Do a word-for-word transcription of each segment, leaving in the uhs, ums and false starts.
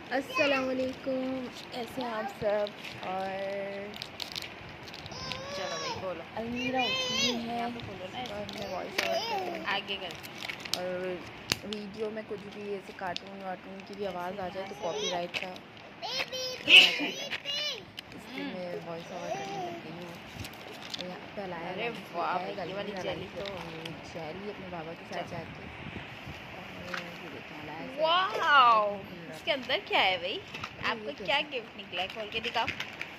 अस्सलामुअलैकुम, कैसे हैं आप सब। और चलो भाई बोलो। अलमीरा उठी है यहाँ पे बोलो ना, और मैं वॉइस ओवर कर रही हूँ। आगे कर। और वीडियो में कुछ भी ऐसे कार्टून वार्टून की भी आवाज़ आ जाए तो कॉपीराइट का इसलिए मैं वॉइस ओवर करने लग गई हूँ। यहाँ पे लाया, अरे वाह भाई, ये वाली जेली तो जेली अपने बाबा के साथ जाके। और ये देखें लाया, वाओ, इसके अंदर क्या है भाई? आपको क्या गिफ्ट निकला है? खोल के दिखाओ।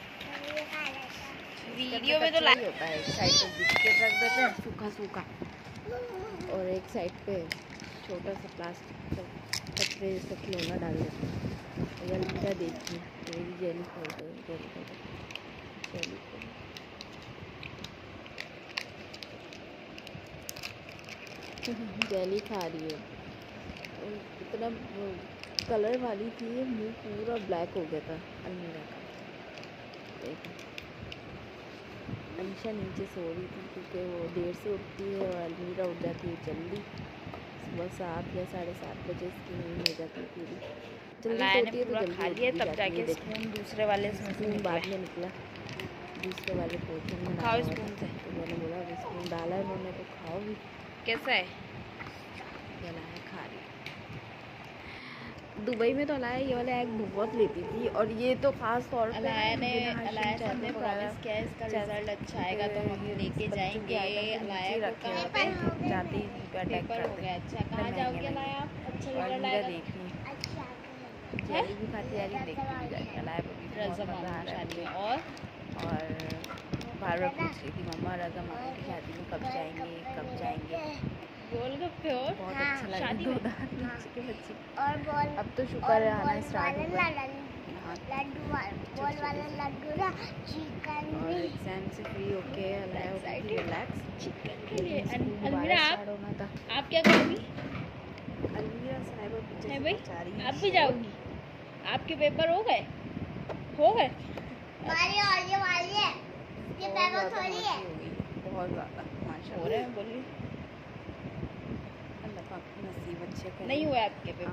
वीडियो में तो लाइट होता है, एक साइड पे बिस्किट रख देते हैं सूखा सूखा, और एक साइड पे छोटा सा प्लास्टिक का कचरे जैसा खिलौना डाल देते हैं। ये अलमीरा देखिए, मेरी जेली खोल दो, जेली खोल दो, जेली खोल जेली खा रही है। इतना कलर वाली थी, मुंह पूरा ब्लैक हो गया था अलमीरा का। देखो अनीशा नीचे सो रही थी क्योंकि वो देर से उठती है और अलमीरा उठ जाती है जल्दी। सुबह सात या साढ़े सात बजे इसकी नींद हो जाती है पूरी। जल्दी सोती है तो जल्दी खा लिए, तब जाके स्पून दूसरे वाले स्पून बाद में निकला, दूसरे वाले पोर्शन में खाओ स्पून से। तो मैंने बोला स्पून डाला है उन्होंने तो खाओ भी। कैसा है? है खा रही। दुबई में तो अलाया ये वाला एग बहुत लेती थी, और ये तो खास तौर पे अलाया ने अलाया साहब ने प्रॉमिस किया है इसका रिजल्ट अच्छा आएगा तो हम लेके जाएंगे। अलाया को कहाँ पे जाते ही पेपर हो गया। अच्छा, कहाँ जाओगे अलाया आप? अच्छा रिजल्ट आएगा। देखनी जेली भी खाती जा रही, देखती जाएगी अलाया को भी बहुत मज़ा आ रहा है। और और बार बार पूछ रही थी मम्मा रज़ा मामा की शादी में कब जाएंगे कब जाएंगे। गोलगप्पे और बहुत अच्छा लगा शादी दो दांत नीचे के बच्चे। और बॉल अब तो शुक्र है आना स्टार्ट हो गया। लड्डू बॉल वाला लड्डू ना चिकन और एग्जाम से फ्री होके अलाया होगी रिलैक्स। चिकन के लिए अलमीरा आप होना था। आप क्या करोगी? अलमीरा साहिबा पीछे है भाई, आप भी जाओगी? आपके पेपर हो गए हो गए वाली और ये वाली है, ये पेपर थोड़ी है। बहुत ज़्यादा माशाल्लाह हो रहे हैं। बोलिए नसीब अच्छे कर नहीं हुआ आपके पे।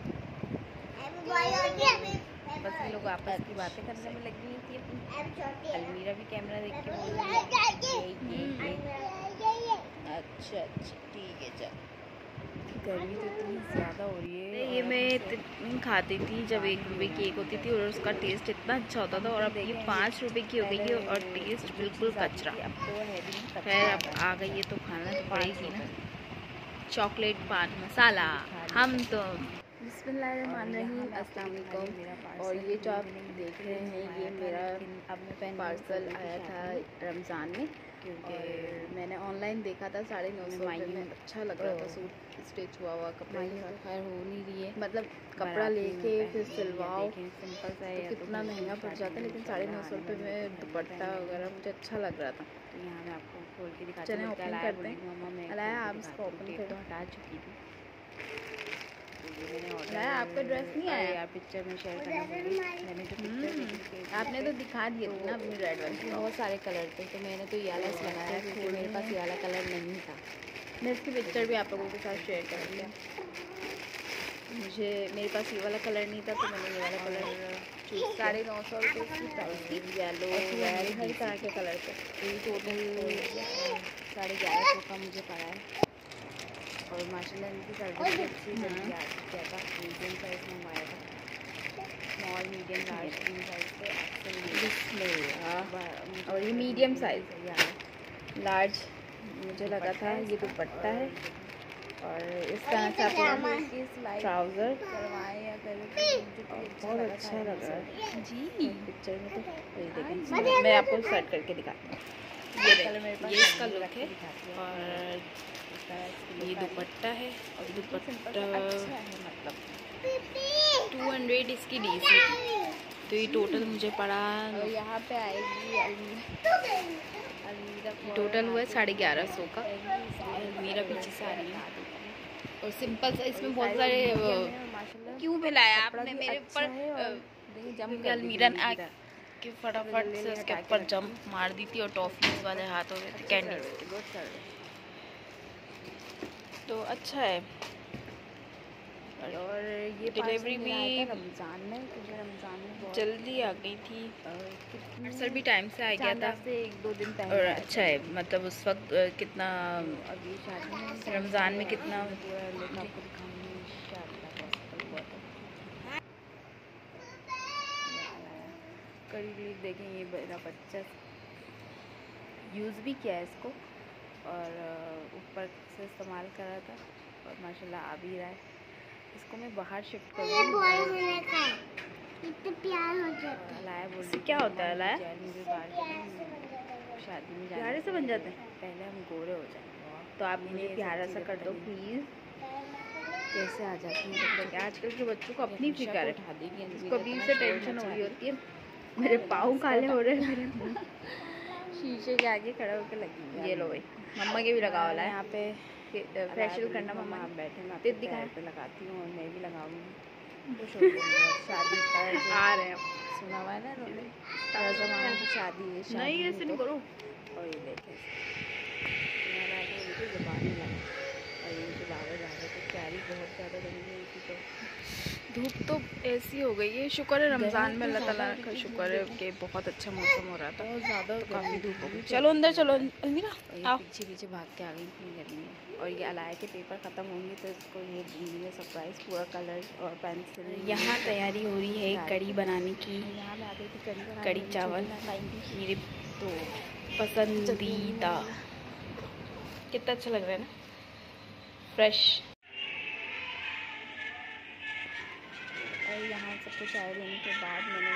बस ये लोग आपस की बातें करने में लगी हुई थी। अलमीरा भी कैमरा देख के बोल रही है। अच्छा अच्छा ठीक है, चल। गर्मी तो इतनी ज़्यादा हो रही है। ये मैं इतनी खाती थी जब एक रुपए की एक होती थी और उसका टेस्ट इतना अच्छा होता था, और अब ये पाँच रुपए की हो गई है और टेस्ट बिल्कुल कचरा। खैर अब आ गई है तो खाना तो पड़ेगी ना। चॉकलेट पान मसाला हम तो बिस्मिल्लाहिर्रहमानिर्रहीम, अस्सलाम वालेकुम। और ये जो आप देख रहे हैं ये मेरा पार्सल आया था रमज़ान में, और मैंने ऑनलाइन देखा था साढ़े नौ सौ रुपये में। अच्छा लग रहा था सूट स्टिच हुआ हुआ कपड़ा के साथ। खैर हो नहीं रही है, मतलब कपड़ा लेके फिर सिलवाओ सिंपल सा है कितना महंगा पड़ जाता है, लेकिन साढ़े नौ सौ रुपये में दुपट्टा वगैरह मुझे अच्छा लग रहा था। तो यहाँ मैं आपको खोल के दिखाती हूँ। चलें ओपन करते हैं। अलाया आप इसको ओपन कर दो। हटा चुकी थी अलाया, आपका ड्रेस नहीं आया यार, पिक्चर में शेयर करना भूल गई। मैंने जो पिक्चर आपने तो दिखा दिए थे ना अपनी रेड वाली। बहुत सारे कलर थे तो मैंने तो ये वाला लगाया क्योंकि मेरे पास ये वाला कलर नहीं था। मैं इसकी पिक्चर भी आप लोगों के साथ शेयर कर दिया। मुझे मेरे पास ये वाला कलर नहीं था तो मैंने ये वाला कलर साढ़े नौ सौ रुपये की प्राइस थी। येलो रेड हर तरह के कलर थे। यही टोटल साढ़े ग्यारह सौ का मुझे पड़ा है। और माशाल्लाह इनकी सर्विस अच्छी जल्दी आ गया था। मीडियम साइज़ मंगवाया था, स्मॉल मीडियम लार्ज तीन साइज़ पे एक्सेल। और ये मीडियम साइज़ है यार, लार्ज मुझे लगा था। ये दुपट्टा है और इस तरह से आप ट्राउज़र करवाएं अगर बहुत अच्छा लग रहा है जी पिक्चर में। तो ये देखें, मैं आपको सेट करके दिखाती हूँ। ये कलर मेरे पास, ये इसका लुक है और ये दुपट्टा है। और दुपट्टा मतलब टू हंड्रेड इसकी डी सी थी, तो ये टोटल मुझे पड़ा। और यहाँ पे आएगी अलमीरा, टोटल हुआ है साढ़े ग्यारह सौ का। अलमीरा पीछे से आ रही है और सिंपल सा इसमें बहुत सारे क्यों फैलाया आपने मेरे ऊपर? अलमीरा कि फटाफट से उसके ऊपर जंप मार दी थी और टॉफीज वाले हाथ हो गए थे, कैंडी। तो अच्छा है। और ये डिलीवरी भी रमज़ान में, क्योंकि रमज़ान में बहुत जल्दी आ गई थी। पार्सल भी टाइम से आ गया था से एक दो दिन पहले। और अच्छा है, मतलब उस वक्त कितना अभी शादी रमज़ान में कितना करीब देखें। ये मेरा बच्चा यूज़ भी किया है इसको और ऊपर से इस्तेमाल कर रहा था और माशाल्लाह आ भी रहा है। इसको मैं बाहर शिफ्ट करूँगी। प्यार हो जाता है। लाया बोल क्या होता है लाया? मुझे बाहर शादी में प्यारे से बन जाते हैं। पहले हम गोरे हो जाएंगे तो आप मुझे प्यारा सा कर दो प्लीज़। कैसे आ जाती है आजकल के बच्चों को अपनी फिक्र है, उठा देगी। इसको अभी से टेंशन हो रही होती है। मेरे पाँव काले हो रहे हैं मेरे शीशे के आगे खड़ा होकर लगी। ये लो भाई, मम्मा के भी लगा वाला है यहाँ पे फेशियल करना। मम्मा आप बैठे मैं आपके पैर पे लगाती हूँ और मैं भी लगाऊंगी। शादी आ रहे हैं, सुना हुआ है ना उन्होंने, ज़माने की शादी है। नहीं ऐसे नहीं करो। और ये देखें ज़बान ही लगा और ये मुझे बाबा जा रहे थे। प्यारी बहुत ज़्यादा बनी हुई थी। तो धूप तो ऐसी हो गई है। शुक्र है रमज़ान में अल्लाह ताला का शुक्र है कि बहुत अच्छा मौसम हो रहा था। बहुत ज़्यादा तो काफ़ी धूप हो गई। चलो अंदर चलो अलमीरा, आओ। पीछे पीछे भाग के आ गई इतनी गर्मी में। और ये अलाया के पेपर ख़त्म होंगे तो इसको ये दूँगी सरप्राइज़, पूरा कलर और पेंसिल। यहाँ तैयारी हो रही है कड़ी बनाने की। यहाँ मैं आ गई थी कड़ी कड़ी चावल मेरे तो पसंदीदा। कितना अच्छा लग रहा है ना, फ्रेश। और यहाँ सब कुछ आए देने के बाद मैंने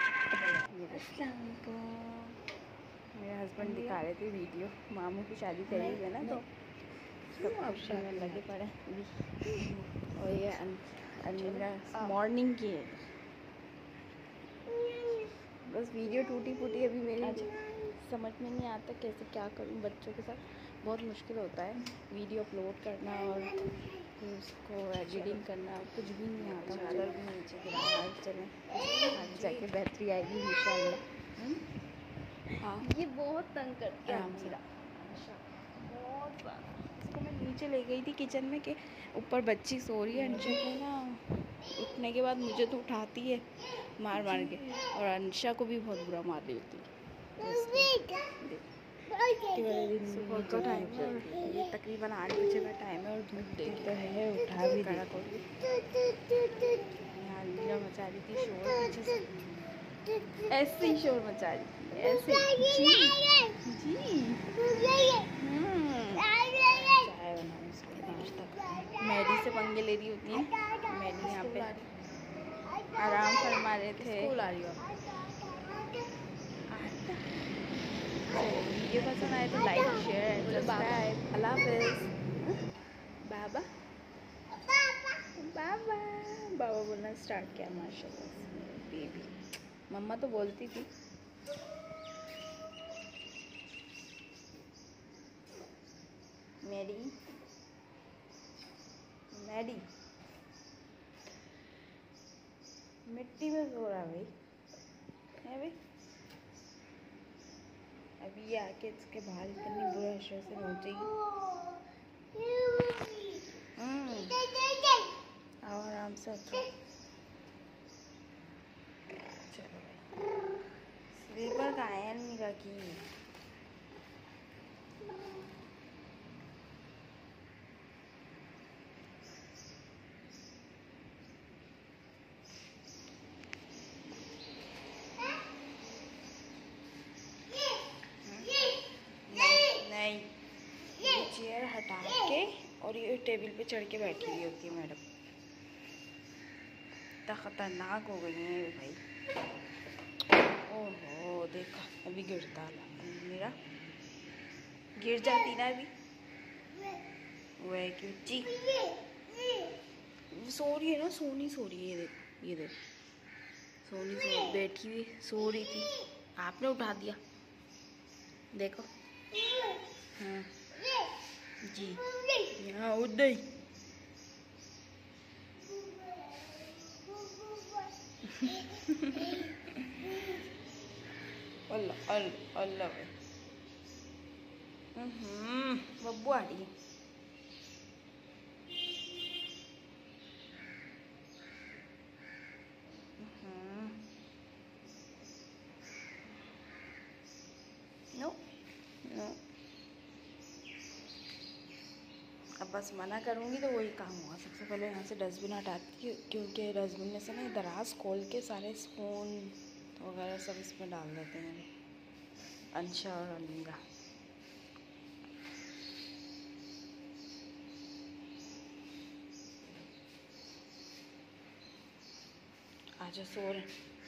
मेरे हस्बैंड दिखा रहे थे वीडियो। मामू की शादी करी हुई है ना, तो सब ऑप्शन में लगे पड़े। और ये अलमीरा मॉर्निंग की है। बस वीडियो टूटी फूटी अभी मेरी समझ में नहीं आता कैसे क्या करूँ। बच्चों के साथ बहुत मुश्किल होता है वीडियो अपलोड करना और फिर उसको एडिटिंग करना, कुछ भी नहीं आता। चादर भी नीचे गिरा। चलें आगे जाके बेहतरी आएगी इंशाल्लाह। हाँ ये बहुत तंग करती है मेरा बहुत ज़्यादा। इसको मैं नीचे ले गई थी किचन में कि ऊपर बच्ची सो रही है। अंशा को ना उठने के बाद मुझे तो उठाती है मार मार के, और अंशा को भी बहुत बुरा मार रही होती है। सुबह का टाइम है, ये तकरीबन आठ बजे का टाइम है और धूप देखते है उठा भी कड़ा को। यहाँ लीला मचा रही थी शोर पीछे से, ऐसे ही शोर मचा रही थी ऐसे। जी जी चाय बनाओ इसको नाश्ता। मैडी से पंगे ले रही होती है। मैडी यहाँ पे आराम फरमा रहे थे। स्कूल आ रही हो। वीडियो पसंद आए तो लाइक शेयर एंड सब्सक्राइब। अल्लाह हाफिज़। बाबा बाबा बाबा बोलना स्टार्ट किया माशाल्लाह। बेबी मम्मा तो बोलती थी। मैडी मैडी मिट्टी में सो रहा भाई है भाई। अभी ये आके इसके बाल इतनी बुरे अशर से नोचेगी। आओ आराम से उठो। चलो भाई स्लीपर का आयन नहीं रखी। चेयर हटा के और ये टेबल पे चढ़ के बैठी हुई होती है मैडम। इतना ख़तरनाक हो गई है भाई। ओहो देखा अभी गिरता मेरा गिर जाती ना अभी। वह क्यों जी सो रही है ना, सोनी सो रही है। ये देख ये देख सोनी सो बैठी हुई सो रही थी, आपने उठा दिया देखो। हाँ जी यहाँ उड़ गई। अल्लाह अल्लाह अल्लाह बब्बू आ रही है। पापा से मना करूँगी तो वही काम होगा। सबसे पहले यहाँ से डस्टबिन हटाती हूँ, क्योंकि डस्टबिन में से ना दराज खोल के सारे स्पून वगैरह सब इसमें डाल देते हैं अंशा और अलीगा। आजा सो रहे